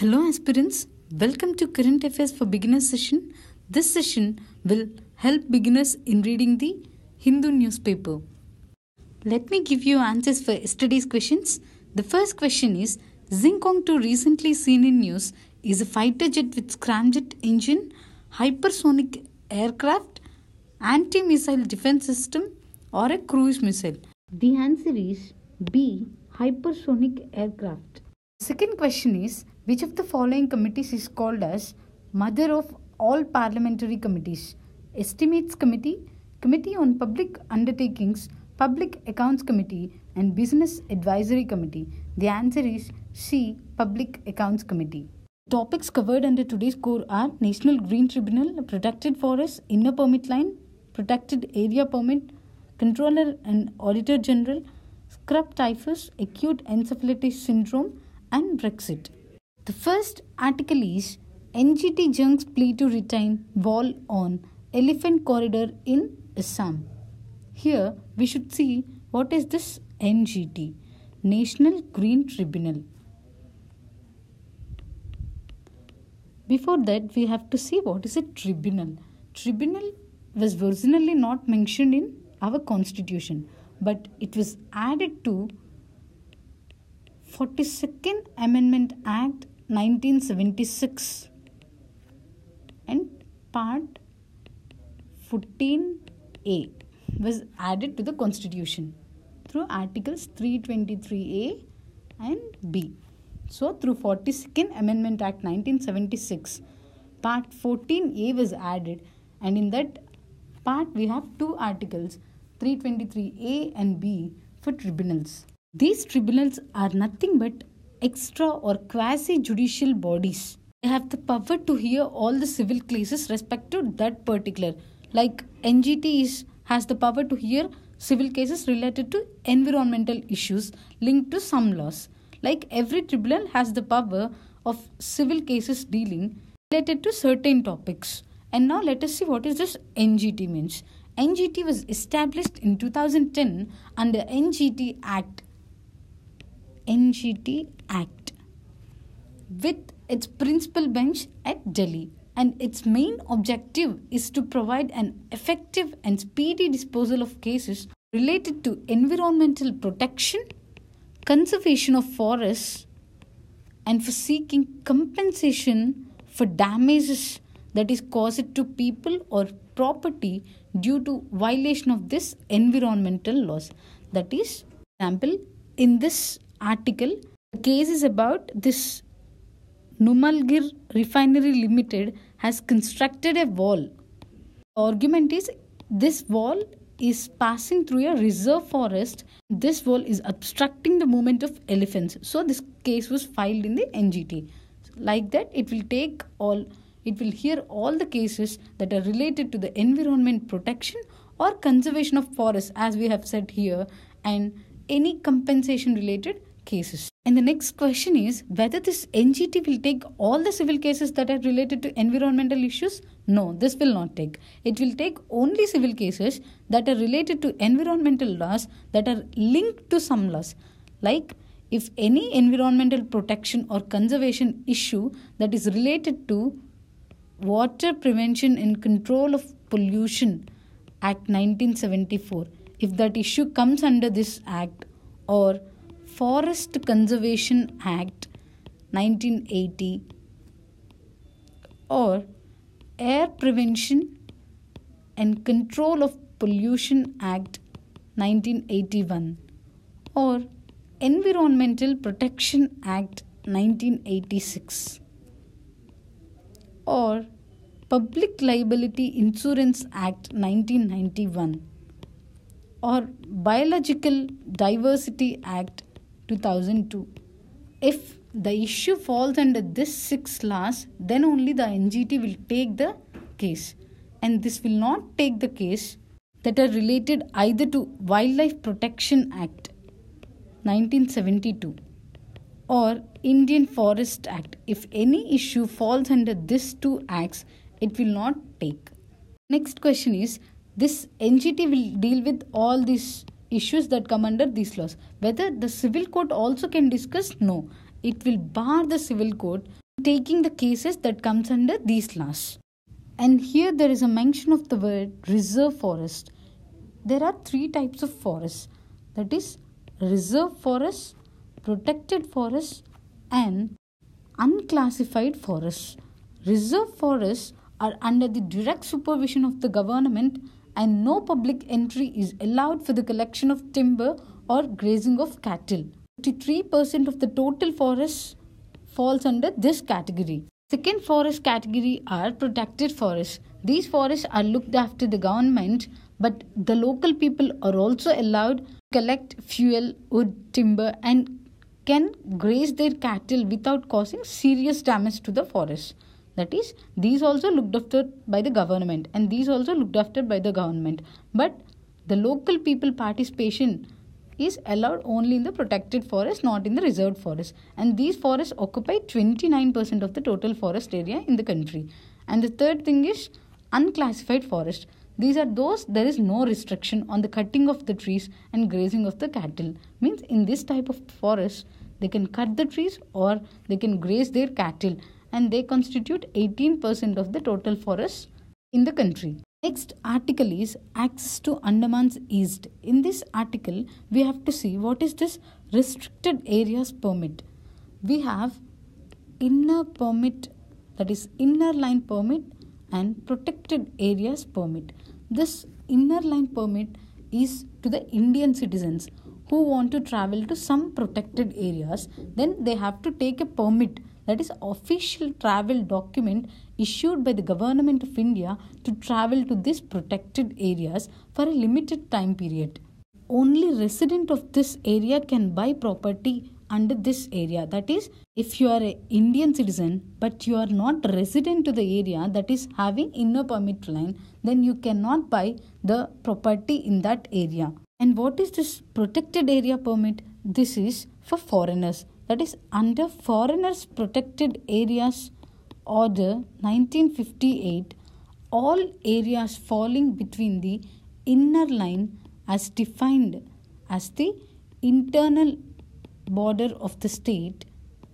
Hello aspirants, welcome to Current Affairs for Beginners session. This session will help beginners in reading the Hindu newspaper. Let me give you answers for yesterday's questions. The first question is, Zinkong 2 recently seen in news is a fighter jet with scramjet engine, hypersonic aircraft, anti-missile defense system or a cruise missile? The answer is B, hypersonic aircraft. Second question is, which of the following committees is called as mother of all parliamentary committees? Estimates Committee, Committee on Public Undertakings, Public Accounts Committee and Business Advisory Committee. The answer is C, Public Accounts Committee. Topics covered under today's core are National Green Tribunal, Protected Forest, Inner Permit Line, Protected Area Permit, Controller and Auditor General, Scrub Typhus, Acute encephalitis syndrome and Brexit. The first article is NGT Jung's plea to retain wall on Elephant Corridor in Assam. Here we should see what is this NGT, National Green Tribunal. Before that we have to see what is a tribunal. Tribunal was originally not mentioned in our constitution, but it was added to 42nd Amendment Act 1976 and Part 14A was added to the Constitution through Articles 323A and B. So through 42nd Amendment Act 1976, Part 14A was added, and in that part we have two articles, 323A and B, for tribunals. These tribunals are nothing but extra or quasi-judicial bodies. They have the power to hear all the civil cases respect to that particular. Like NGT has the power to hear civil cases related to environmental issues linked to some laws. Like every tribunal has the power of civil cases dealing related to certain topics. And now let us see what is this NGT means. NGT was established in 2010 under NGT Act with its principal bench at Delhi, and its main objective is to provide an effective and speedy disposal of cases related to environmental protection, conservation of forests, and for seeking compensation for damages that is caused to people or property due to violation of this environmental laws. That is, for example, in this article, the case is about this Numalgir Refinery Limited has constructed a wall. The argument is this wall is passing through a reserve forest. This wall is obstructing the movement of elephants. So this case was filed in the NGT. Like that, it will hear all the cases that are related to the environment protection or conservation of forests, as we have said here, and any compensation related cases. And the next question is whether this NGT will take all the civil cases that are related to environmental issues. No, this will not take. It will take only civil cases that are related to environmental laws that are linked to some laws. Like if any environmental protection or conservation issue that is related to Water Prevention and Control of Pollution Act 1974, if that issue comes under this act, or Forest Conservation Act 1980, or Air Prevention and Control of Pollution Act 1981, or Environmental Protection Act 1986, or Public Liability Insurance Act 1991, or Biological Diversity Act 2002. If the issue falls under this 6 laws, then only the NGT will take the case. And this will not take the case that are related either to Wildlife Protection Act 1972 or Indian Forest Act. If any issue falls under these 2 acts, it will not take. Next question is, this NGT will deal with all these issues that come under these laws. Whether the civil court also can discuss? No. It will bar the civil court taking the cases that comes under these laws. And here there is a mention of the word reserve forest. There are three types of forests, that is reserve forests, protected forests and unclassified forests. Reserve forests are under the direct supervision of the government and no public entry is allowed for the collection of timber or grazing of cattle. 53% of the total forests falls under this category. Second forest category are protected forests. These forests are looked after the government, but the local people are also allowed to collect fuel, wood, timber and can graze their cattle without causing serious damage to the forest. That is, these also looked after by the government and these also looked after by the government. But the local people participation is allowed only in the protected forest, not in the reserved forest. And these forests occupy 29% of the total forest area in the country. And the third thing is unclassified forest. These are those there is no restriction on the cutting of the trees and grazing of the cattle. Means in this type of forest, they can cut the trees or they can graze their cattle and they constitute 18% of the total forest in the country. Next article is access to Andaman's East. In this article, we have to see what is this restricted areas permit. We have inner permit, that is inner line permit and protected areas permit. This inner line permit is to the Indian citizens who want to travel to some protected areas. Then they have to take a permit, that is official travel document issued by the government of India to travel to these protected areas for a limited time period. Only resident of this area can buy property under this area. That is, if you are an Indian citizen but you are not resident to the area that is having inner permit line, then you cannot buy the property in that area. And what is this protected area permit? This is for foreigners. That is under Foreigners Protected Areas Order 1958, all areas falling between the inner line as defined as the internal border of the state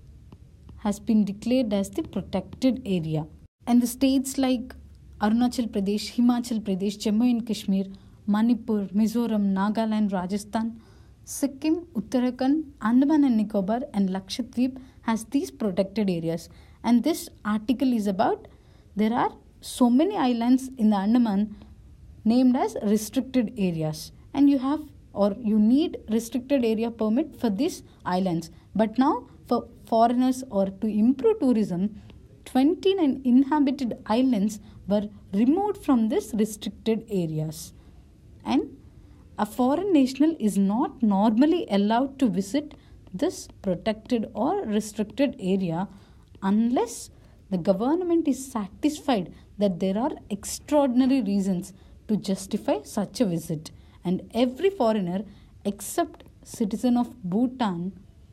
has been declared as the protected area. And the states like Arunachal Pradesh, Himachal Pradesh, Jammu and Kashmir, Manipur, Mizoram, Nagaland, Rajasthan, Sikkim, Uttarakhand, Andaman and Nicobar and Lakshadweep has these protected areas. And this article is about there are so many islands in the Andaman named as restricted areas. And you have or you need restricted area permit for these islands. But now for foreigners or to improve tourism, 29 inhabited islands were removed from this restricted areas. And a foreign national is not normally allowed to visit this protected or restricted area unless the government is satisfied that there are extraordinary reasons to justify such a visit. And every foreigner except citizen of Bhutan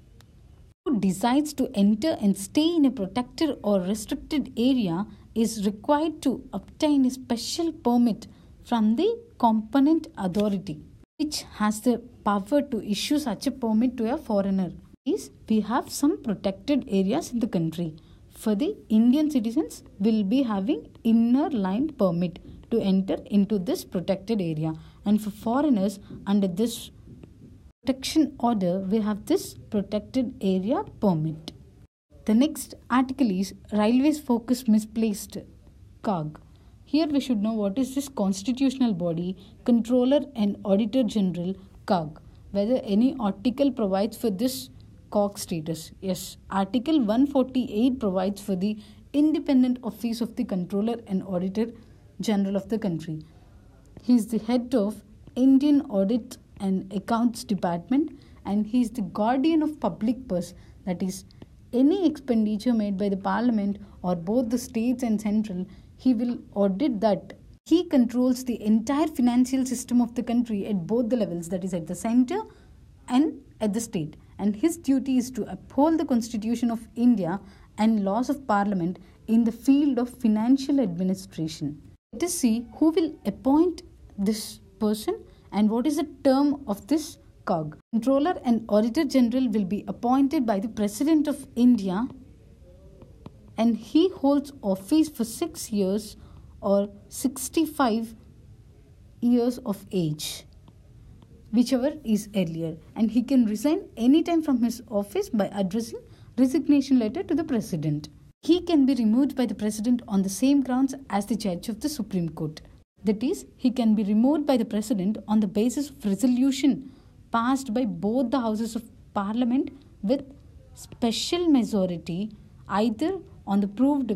who decides to enter and stay in a protected or restricted area is required to obtain a special permit from the competent authority, which has the power to issue such a permit to a foreigner. Is we have some protected areas in the country. For the Indian citizens, will be having inner line permit to enter into this protected area. And for foreigners, under this protection order, we have this protected area permit. The next article is Railways Focus Misplaced COG. Here we should know what is this constitutional body, Controller and Auditor General COG. Whether any article provides for this COG status. Yes, Article 148 provides for the independent office of the Controller and Auditor General of the country. He is the head of Indian Audit and Accounts Department and he is the guardian of public purse. That is, any expenditure made by the Parliament or both the states and central, he will audit that. He controls the entire financial system of the country at both the levels, that is at the center and at the state. And his duty is to uphold the Constitution of India and laws of Parliament in the field of financial administration. Let us see who will appoint this person and what is the term of this COG. Controller and Auditor General will be appointed by the President of India and he holds office for 6 years or 65 years of age, whichever is earlier, and he can resign anytime from his office by addressing resignation letter to the president. He can be removed by the president on the same grounds as the judge of the Supreme Court. That is, he can be removed by the president on the basis of resolution passed by both the houses of parliament with special majority, either on the proved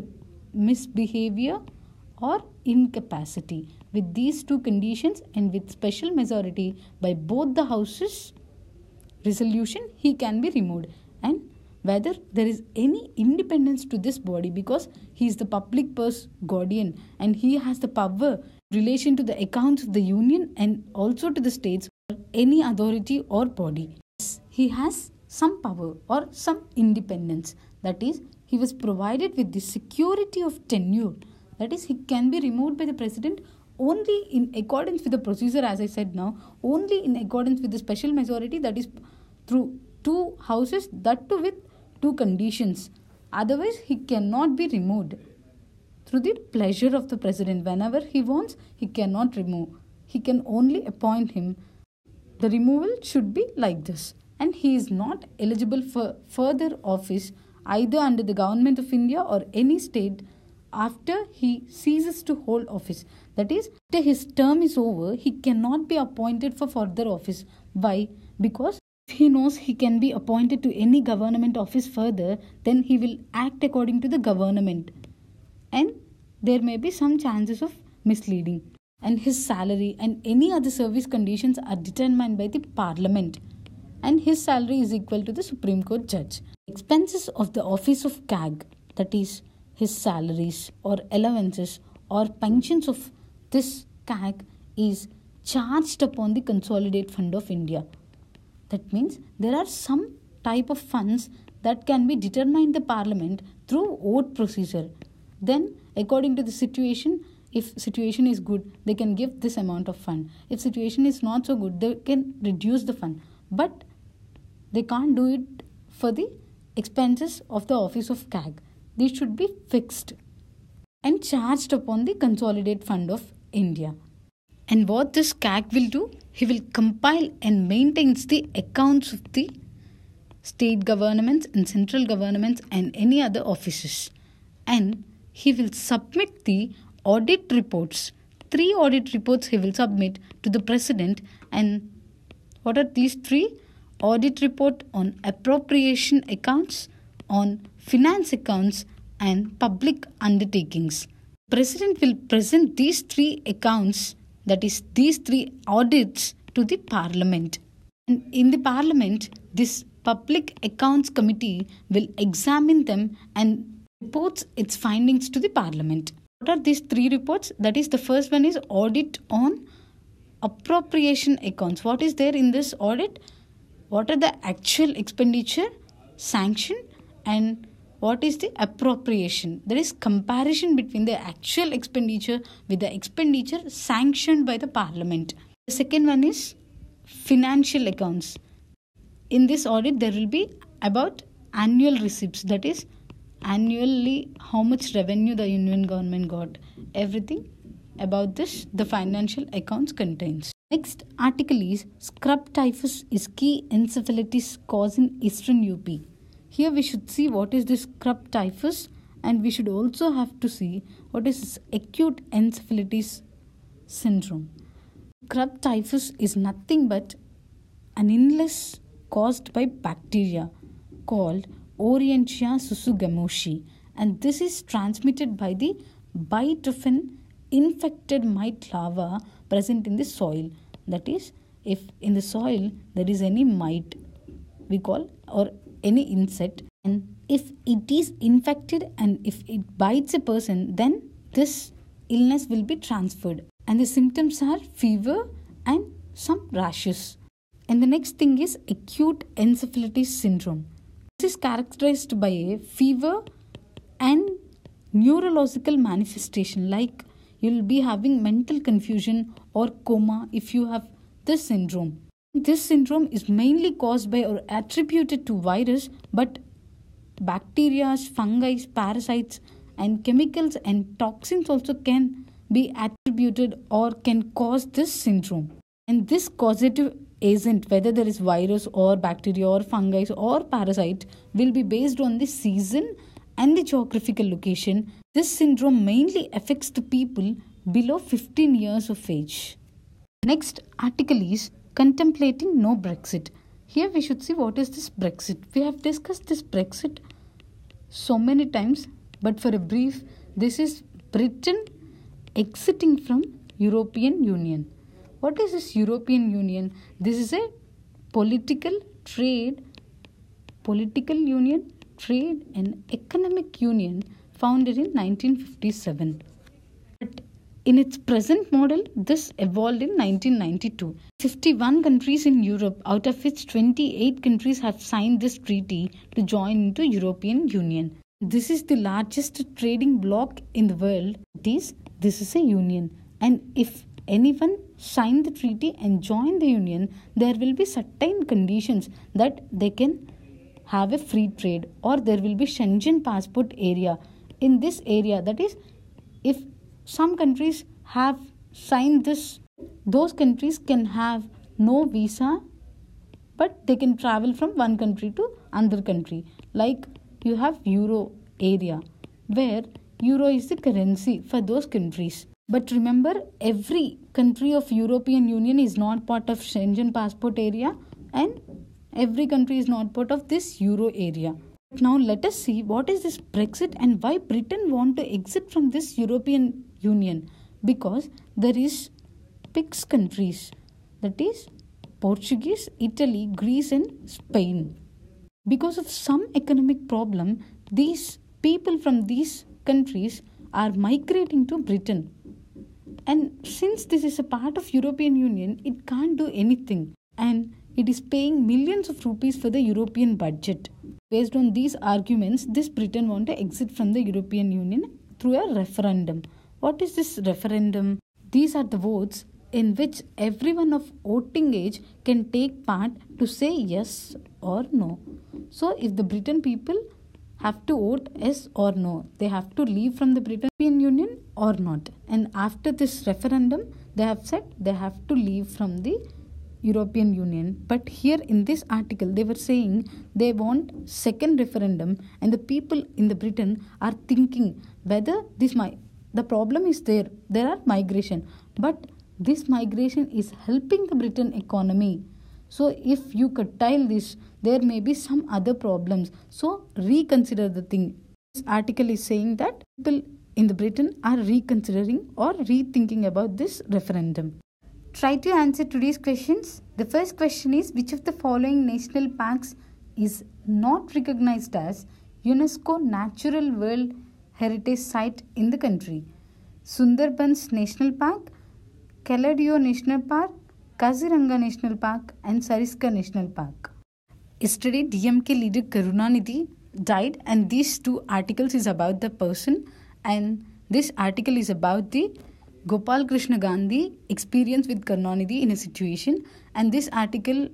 misbehavior or incapacity. With these two conditions and with special majority by both the houses resolution, he can be removed. And whether there is any independence to this body, because he is the public purse guardian and he has the power in relation to the accounts of the union and also to the states or any authority or body. He has some power or some independence. That is, he was provided with the security of tenure. That is, he can be removed by the president only in accordance with the procedure, as I said now, only in accordance with the special majority, that is through two houses, that too with two conditions. Otherwise, he cannot be removed through the pleasure of the president. Whenever he wants, he cannot remove. He can only appoint him. The removal should be like this. And he is not eligible for further office either under the government of India or any state after he ceases to hold office. That is, after his term is over, he cannot be appointed for further office. Why? Because if he knows he can be appointed to any government office further, then he will act according to the government. And there may be some chances of misleading. And his salary and any other service conditions are determined by the parliament. And his salary is equal to the Supreme Court judge. Expenses of the office of CAG, that is, his salaries or allowances or pensions of this CAG, is charged upon the Consolidated Fund of India. That means there are some type of funds that can be determined the parliament through vote procedure. Then, according to the situation, if situation is good, they can give this amount of fund. If situation is not so good, they can reduce the fund. But they can't do it for the expenses of the office of CAG. These should be fixed and charged upon the Consolidated Fund of India. And what this CAG will do? He will compile and maintains the accounts of the state governments and central governments and any other offices. And he will submit the audit reports. 3 audit reports he will submit to the president. And what are these 3? Audit report on appropriation accounts, on finance accounts and public undertakings. President will present these 3 accounts, that is these 3 audits, to the parliament. And in the parliament, this public accounts committee will examine them and reports its findings to the parliament. What are these 3 reports? That is, the first one is audit on appropriation accounts. What is there in this audit? What are the actual expenditure sanctioned and what is the appropriation? There is comparison between the actual expenditure with the expenditure sanctioned by the parliament. The second one is financial accounts. In this audit, there will be about annual receipts, that is annually how much revenue the union government got. Everything about this the financial accounts contains. Next article is scrub typhus is key encephalitis cause in eastern UP. Here we should see what is this scrub typhus, and we should also have to see what is acute encephalitis syndrome. Scrub typhus is nothing but an illness caused by bacteria called Orientia susugamoshi, and this is transmitted by the bite of an infected mite larva present in the soil. That is, if in the soil there is any mite, we call, or any insect, and if it is infected and if it bites a person, then this illness will be transferred, and the symptoms are fever and some rashes. And the next thing is acute encephalitis syndrome. This is characterized by a fever and neurological manifestation, like you will be having mental confusion or coma if you have this syndrome. This syndrome is mainly caused by or attributed to virus, but bacteria, fungi, parasites, and chemicals and toxins also can be attributed or can cause this syndrome. And this causative agent, whether there is virus or bacteria or fungi or parasite, will be based on the season and the geographical location. This syndrome mainly affects the people below 15 years of age. Next article is contemplating no Brexit. Here we should see what is this Brexit. We have discussed this Brexit so many times, but for a brief, this is Britain exiting from European Union. What is this European Union? This is a political union, trade and economic union founded in 1957. But in its present model, this evolved in 1992. 51 countries in Europe, out of which 28 countries have signed this treaty to join into European Union. This is the largest trading bloc in the world. This is a union, and if anyone sign the treaty and join the union, there will be certain conditions that they can have a free trade, or there will be Schengen passport area. In this area, that is, if some countries have signed this, those countries can have no visa, but they can travel from one country to another country. Like you have Euro area, where Euro is the currency for those countries. But remember, every country of European Union is not part of Schengen passport area, and every country is not part of this Euro area. Now let us see what is this Brexit and why Britain want to exit from this European Union. Because there is 6 countries, that is Portuguese, Italy, Greece and Spain. Because of some economic problem, these people from these countries are migrating to Britain. And since this is a part of European Union, it can't do anything. And it is paying millions of rupees for the European budget. Based on these arguments, this Britain want to exit from the European Union through a referendum. What is this referendum? These are the votes in which everyone of voting age can take part to say yes or no. So if the Britain people have to vote yes or no, they have to leave from the European Union or not. And after this referendum, they have said they have to leave from the European Union. But here in this article, they were saying they want second referendum, and the people in the Britain are thinking whether the problem is there are migration, but this migration is helping the Britain economy. So if you curtail this, there may be some other problems. So reconsider the thing. This article is saying that people in the Britain are reconsidering or rethinking about this referendum. Try to answer today's questions. The first question is, which of the following national parks is not recognized as UNESCO Natural World Heritage Site in the country? Sundarbans National Park, Kaladio National Park, Kaziranga National Park and Sariska National Park. Yesterday, DMK leader Karunanidhi died, and these 2 articles is about the person, and this article is about the Gopal Krishna Gandhi experience with Karunanidhi in a situation, and this article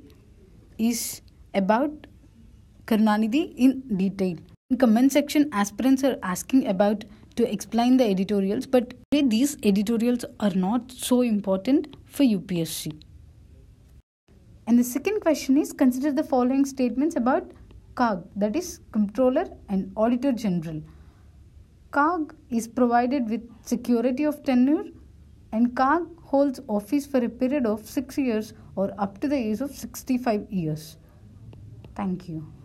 is about Karunanidhi in detail. In comment section, aspirants are asking about to explain the editorials, but these editorials are not so important for UPSC. And the second question is, consider the following statements about CAG, that is Comptroller and Auditor General. CAG is provided with security of tenure, and CAG holds office for a period of 6 years or up to the age of 65 years. Thank you.